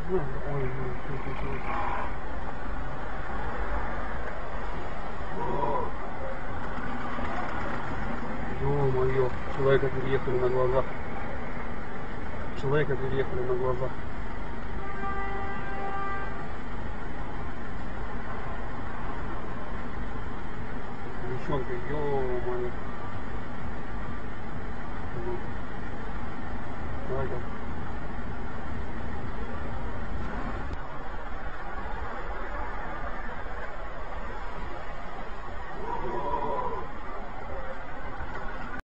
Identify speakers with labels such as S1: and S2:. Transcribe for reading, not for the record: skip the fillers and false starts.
S1: Ой, ой, ой. Ё-моё, человека переехали на глазах. Человека переехали на глазах. Девчонка, ё-моё. Давай-ка.